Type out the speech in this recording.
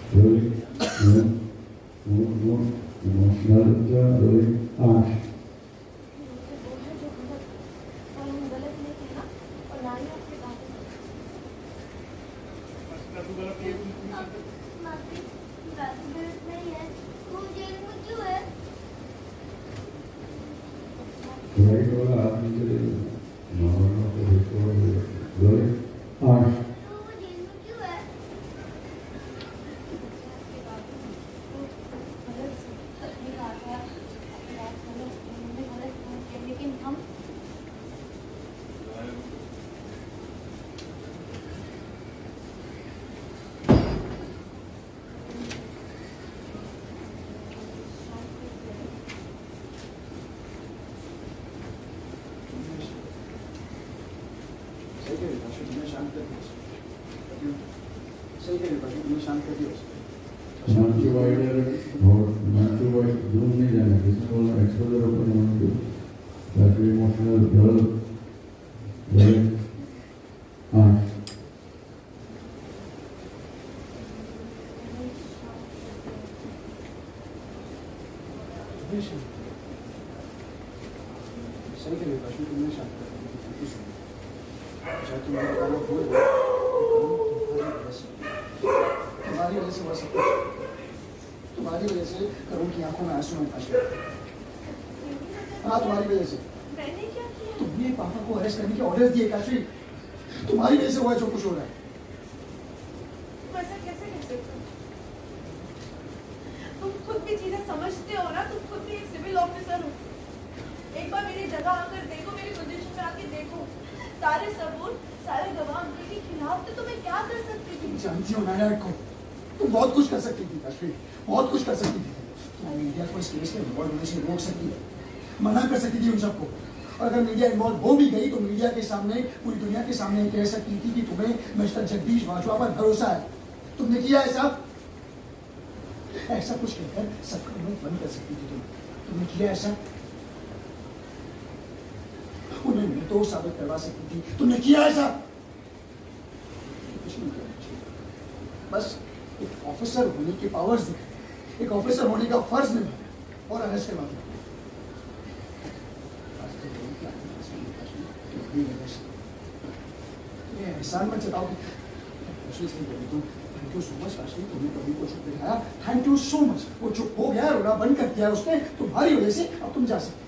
Rolling. More. Emotional. Rolling. Ash. Right वाला आदमी के लिए नॉर्मल को देखो रोलिंग आठ लेकिन हम मंचू वाइडर और मंचू वाइड जूम नहीं जाना किसने बोला एक्सपोजर ओपन मंचू दैट इमोशनल गर्ल रोलिंग आठ सही करेगा प्रश्न तुमने शांत कर शायद तुम्हारा गाना भूल गए तुम्हारी वजह से हुआ सब कुछ तुम्हारी वजह से करुण की आंखों में आंसू में फंस गए हाँ तुम्हारी वजह से तुमने पापा को अरेस्ट करने के ऑर्डर दिए काशी तुम्हारी वजह से हुआ जो कुछ हो रहा है तुम खुद भी चीजें समझते हो ना तुम खुद भी एक सिविल ऑफिसर हो एक बार मेरी जगह आकर देखो मेरी पोजीशन में आके देखो सारे सबूत सारे गवाह उनके के खिलाफ तो तुम्हें क्या कर सकती थी जानती हो नायक को तुम बहुत कुछ कर सकती थी काशी बहुत कुछ कर सकती थी तुम मीडिया को इस केस में इन्वॉल्व होने से रोक सकती है मना कर सकती थी उन सबको और अगर मीडिया इन्वॉल्व हो भी गई तो मीडिया के सामने पूरी दुनिया के सामने कह सकती थी कि तुम्हें मिस्टर जगदीश बाजवा पर भरोसा है तुमने किया ऐसा कुछ कहकर सबका मुंह बंद कर सकती थी तुमने किया ऐसा उन्हें निर्दोष साबित करवा सकती थी तुमने किया ऐसा कुछ नहीं करना चाहिए बस एक ऑफिसर होने के पावर्स दिखाए एक ऑफिसर होने का फर्ज निभाया और अरेस्ट करवा दिया एहसान मत जताओ thank you so much Kashi तुमने कभी को चुप दिखाया थैंक यू सो मच वो चुप हो गया रोना बंद कर दिया उसने तुम्हारी वजह से अब तुम जा सकते